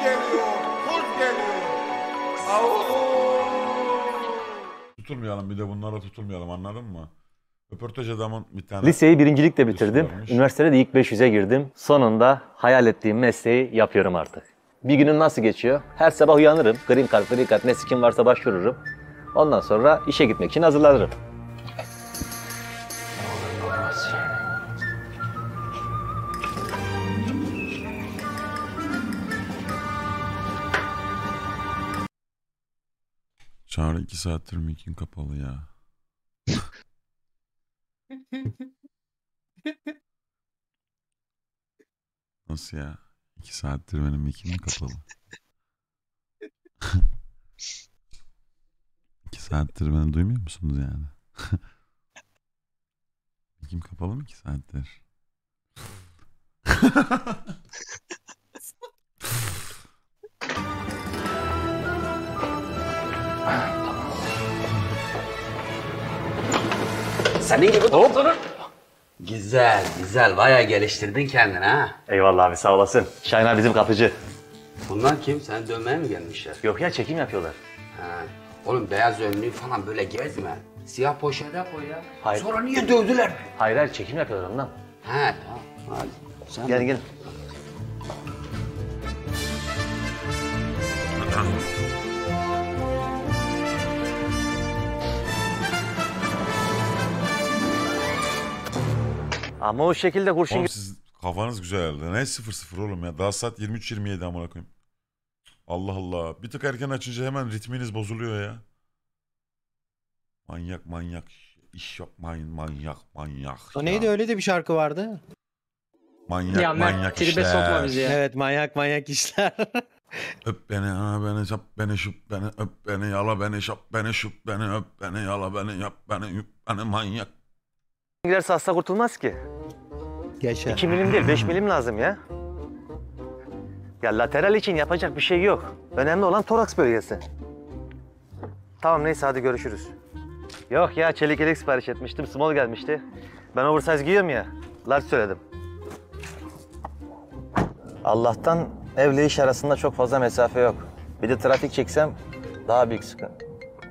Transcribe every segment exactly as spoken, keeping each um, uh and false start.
geliyor, kurt geliyor. Au. Tutulmayalım bir de bunlara tutulmayalım, anladın mı? Röportaj adamın bir tane... Liseyi birincilikle bitirdim. Üniversitede de ilk beş yüze girdim. Sonunda hayal ettiğim mesleği yapıyorum artık. Bir günüm nasıl geçiyor? Her sabah uyanırım. Green card, green card ne sikim varsa başvururum. Ondan sonra işe gitmek için hazırlanırım. Çağrı iki saattir mikin kapalı ya. Nasıl ya? İki saattir benim mikim kapalı. İki saattir beni duymuyor musunuz yani? Mikim kapalı mı iki saattir? Senin gibi doktorun. Güzel, güzel. Bayağı geliştirdin kendini ha. Eyvallah abi, sağ olasın. Şahin abi bizim kapıcı. Bunlar kim? Sen dövmeye mi gelmişler? Yok ya, çekim yapıyorlar. Ha. Oğlum beyaz önlüğü falan böyle gezme. Siyah poşete koy ya. Hayır. Sonra niye dövdüler? Hayır hayır, çekim yapıyorlar ondan. He tamam. Hadi. Sen Gel gel. Ama o şekilde kurşun... Oğlum siz kafanız güzel herhalde. Ne sıfır sıfır oğlum ya. Daha saat yirmi üç yirmi yedi amına koyayım. Allah Allah. Bir tık erken açınca hemen ritminiz bozuluyor ya. Manyak manyak iş yapmayın, manyak manyak. O neydi, öyle de bir şarkı vardı. Manyak Ya Mert, manyak tribe işler. sokma bizi ya. Evet, manyak manyak işler. Öp beni, ana beni, çap beni, şup beni, öp beni, yala beni, şap beni, şup beni, öp beni, yala beni, yap beni, yüp beni, manyak. girerse hasta kurtulmaz ki. Yaşa. iki milim değil, beş milim lazım ya. Ya lateral için yapacak bir şey yok. Önemli olan toraks bölgesi. Tamam neyse, hadi görüşürüz. Yok ya, çelik yelek sipariş etmiştim, small gelmişti. Ben oversize giyiyorum ya, large söyledim. Allah'tan evle iş arasında çok fazla mesafe yok. Bir de trafik çeksem daha büyük sıkıntı.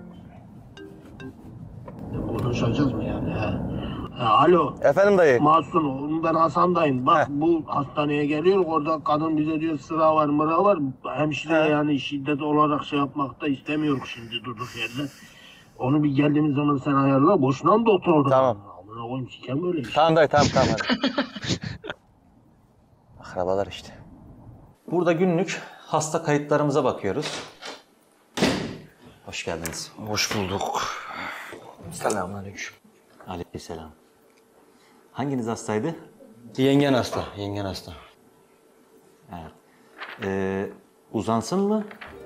Konuşacağız mı yani? He. He, alo. Efendim dayı. Masum, ben Hasan'dayım. Bak Heh. bu hastaneye geliyor, orada kadın bize diyor sıra var, mıra var. Hemşire He. yani şiddet olarak şey yapmak da istemiyor şimdi durduk yerde. Onu bir geldiğimiz zaman sen ayarla. Boşuna mı doktor orada? Tamam. Amına koyayım, sikem böyle iş. Tamam dayı, tamam tamam hadi. Akrabalar işte. Burada günlük hasta kayıtlarımıza bakıyoruz. Hoş geldiniz. Hoş bulduk. Selamünaleyküm. Aleykümselam. Hanginiz hastaydı? Yengen hasta, yengen hasta. Evet. Ee, uzansın mı?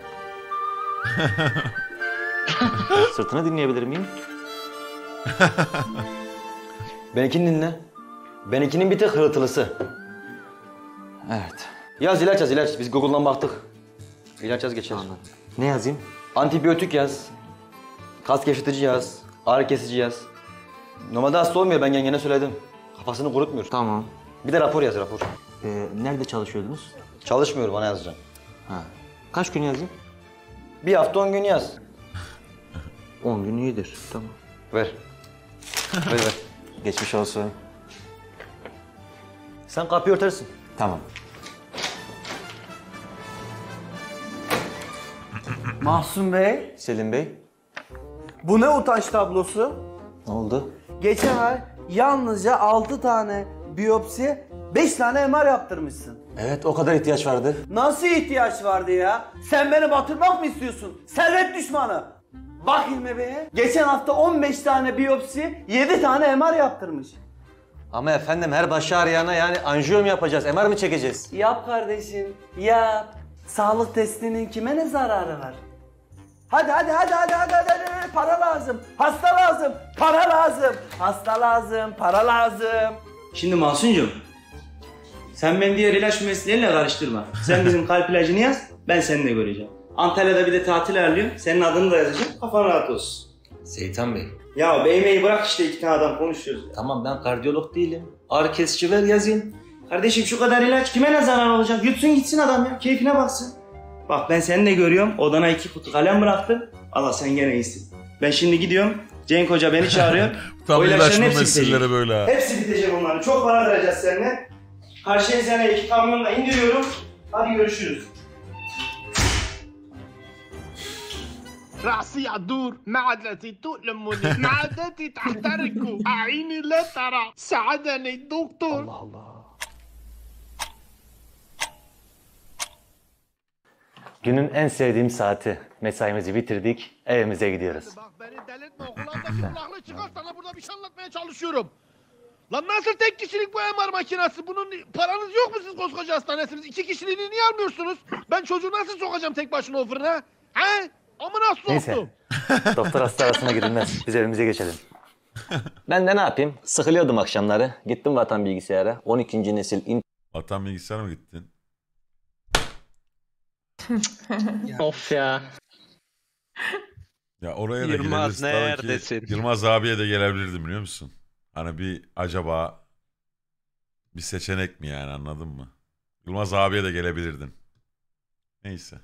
Sırtını dinleyebilir miyim? Benimkini dinle. Benimkinin bir tek hırıltılısı. Evet. Yaz ilaç yaz ilaç. Biz Google'dan baktık. İlaç yaz geçer. Ne yazayım? Antibiyotik yaz. Kas gevşetici yaz. Ağrı kesici yaz. Normalde hasta olmuyor, ben yengene söyledim. Kafasını kurutmuyor. Tamam. Bir de rapor yaz rapor. Ee, nerede çalışıyordunuz? Çalışmıyor, bana yazacağım. Ha. Kaç gün yazayım? Bir hafta on gün yaz. On gün iyidir. Tamam. Ver. ver ver. Geçmiş olsun. Sen kapıyı örtersin. Tamam. Mahsun Bey, Selim Bey, bu ne utanç tablosu? ne oldu? Geçen ay yalnızca altı tane biyopsi, beş tane M R yaptırmışsın. Evet, o kadar ihtiyaç vardı. Nasıl ihtiyaç vardı ya? Sen beni batırmak mı istiyorsun? Servet düşmanı. Bak Hilmi Bey'e, geçen hafta on beş tane biyopsi, yedi tane M R yaptırmış. Ama efendim, her başı ağrıyana yani anjiyo mu yapacağız, M R mi çekeceğiz? Yap kardeşim, yap. Sağlık testinin kime ne zararı var? Hadi hadi hadi hadi hadi hadi, hadi. Para lazım, hasta lazım, para lazım, hasta lazım, para lazım. Şimdi Mahsuncuğum, sen beni diğer ilaç mesleğiyle karıştırma. Sen bizim kalp ilacını yaz, ben seninle göreceğim. Antalya'da bir de tatil ayarlıyorum, senin adını da yazacağım, kafan rahat olsun. Seyitan Bey. Ya beymeyi bırak işte, iki tane adam konuşuyoruz. Tamam, ben kardiyolog değilim. Ağrı kesici ver yazayım. Kardeşim şu kadar ilaç kime ne zarar olacak? Yutsun gitsin adam ya, keyfine baksın. Bak ben seni de görüyorum. Odana iki kutu kalem bıraktım. Allah sen gene iyisin. Ben şimdi gidiyorum. Cenk Hoca beni çağırıyor. Tam O ilaçların ilaçma hepsi meseleleri bitecek. böyle ha. Hepsi bitecek onların. Çok para vereceğiz seninle. Karşıya seni iki kamyonla indiriyorum. Hadi görüşürüz. رأسي عدور معدتي تؤلمني معدتي تحترق أعيني لا ترى ساعدني الدكتور. Allah Allah. Günün en sevdiğim saati. Mesaimizi bitirdik, evimize gidiyoruz. Bak beni delirtme okullardaki kulaklığı çıkar sana burada bir şey anlatmaya çalışıyorum. Lan nasıl tek kişilik bu M R makinesi? Bunun paranız yok mu siz koskoca hastanesiniz? İki kişiliğini niye almıyorsunuz? Ben çocuğu nasıl sokacağım tek başına o fırına? He? Ama nasıl Neyse. soktum? Doktor hasta arasına girilmez. Biz evimize geçelim. Ben de ne yapayım? Sıkılıyordum akşamları. Gittim Vatan Bilgisayar'a. on ikinci nesil Vatan bilgisayara mı gittin? Of ya. Ya oraya da Yılmaz, gideriz tabii neredesin? ki. Yılmaz abiye de gelebilirdim biliyor musun? Hani bir acaba bir seçenek mi yani, anladın mı? Yılmaz abiye de gelebilirdin. Neyse.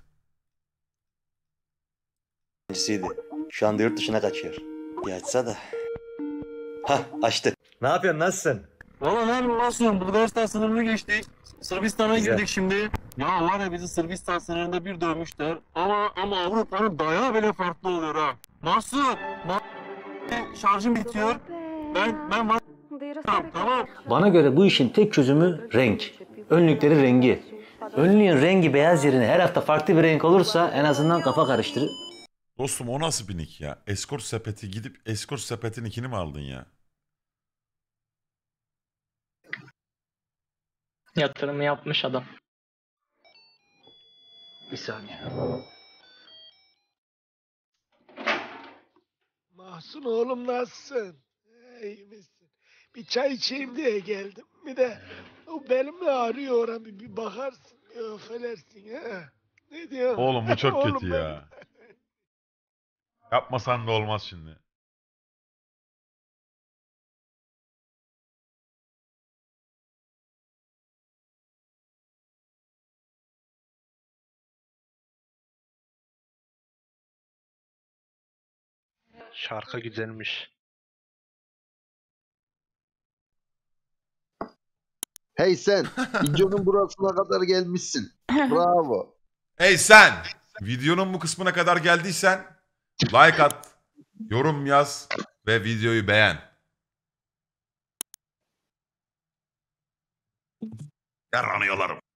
öğrencisiydi. Şu anda yurt dışına kaçıyor. Bir açsa da. Hah açtı. Ne yapıyorsun, nasılsın? Valla ne yapayım, nasıl? Bulgaristan sınırını geçtik. Sırbistan'a Güzel. girdik şimdi. Ya var ya bizi Sırbistan sınırında bir dövmüşler. Ama ama Avrupa'nın dayağı bile farklı oluyor ha. Nasıl? Ma- şarjım bitiyor. Ben ben var. Tamam, tamam. Bana göre bu işin tek çözümü renk. Önlükleri rengi. Önlüğün rengi beyaz yerine her hafta farklı bir renk olursa en azından kafa karıştırır. Dostum o nasıl bir nick ya? Escort sepeti gidip escort sepetin ikini mi aldın ya? Yatırımı yapmış adam. Bir saniye. Mahsun oğlum nasılsın? İyi misin? Bir çay içeyim diye geldim. Bir de o belim de ağrıyor oran bir, bir bakarsın, bir öfelersin ha. Ne diyorsun? Oğlum bu çok Oğlum kötü benim. ya. Yapmasan da olmaz şimdi. Şarkı güzelmiş. Hey sen, videonun burasına kadar gelmişsin. Bravo. Hey sen! Videonun bu kısmına kadar geldiysen like at, yorum yaz ve videoyu beğen. Yaranıyorlarım.